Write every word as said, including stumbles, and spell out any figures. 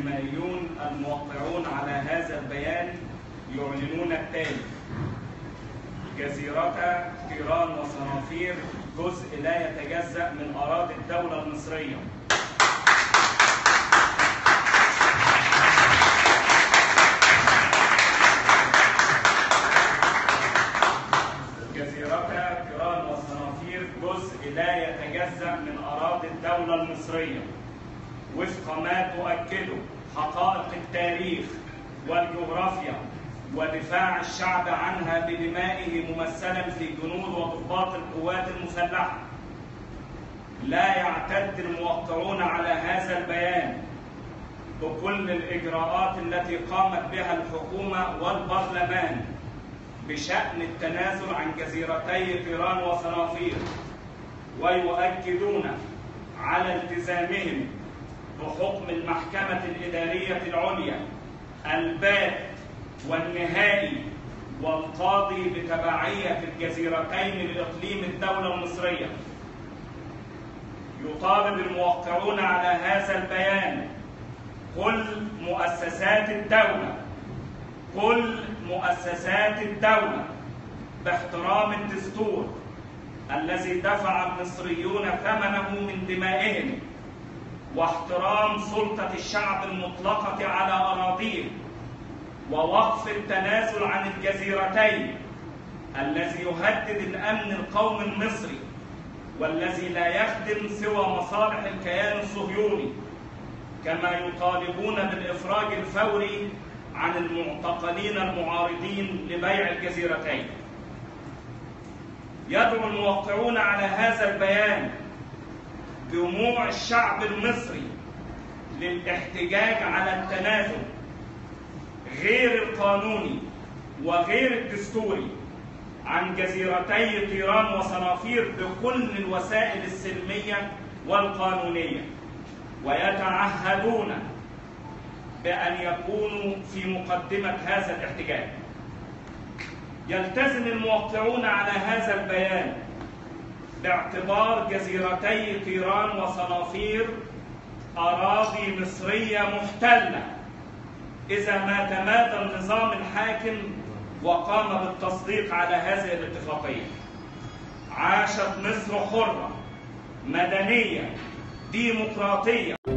السينمائيون الموقعون على هذا البيان يعلنون التالي: جزيرتا تيران وصنافير جزء لا يتجزأ من أراضي الدولة المصرية. جزيرتا تيران وصنافير جزء لا يتجزأ من أراضي الدولة المصرية وفق ما تؤكده حقائق التاريخ والجغرافيا ودفاع الشعب عنها بدمائه ممثلا في جنود وضباط القوات المسلحة. لا يعتد الموقعون على هذا البيان بكل الإجراءات التي قامت بها الحكومة والبرلمان بشأن التنازل عن جزيرتي تيران وصنافير، ويؤكدون على التزامهم بحكم المحكمة الإدارية العليا البات والنهائي والقاضي بتبعية الجزيرتين لإقليم الدولة المصرية. يطالب الموقعون على هذا البيان كل مؤسسات الدولة كل مؤسسات الدولة باحترام الدستور الذي دفع المصريون ثمنه من دمائهم، واحترام سلطة الشعب المطلقة على أراضيه، ووقف التنازل عن الجزيرتين الذي يهدد الأمن القومي المصري والذي لا يخدم سوى مصالح الكيان الصهيوني، كما يطالبون بالإفراج الفوري عن المعتقلين المعارضين لبيع الجزيرتين. يدعو الموقعون على هذا البيان جموع الشعب المصري للاحتجاج على التنازل غير القانوني وغير الدستوري عن جزيرتي تيران وصنافير بكل الوسائل السلمية والقانونية، ويتعهدون بأن يكونوا في مقدمة هذا الاحتجاج. يلتزم الموقعون على هذا البيان باعتبار جزيرتي تيران وصنافير أراضي مصرية محتلة إذا ما تمادى النظام الحاكم وقام بالتصديق على هذه الاتفاقية. عاشت مصر حرة مدنية ديمقراطية.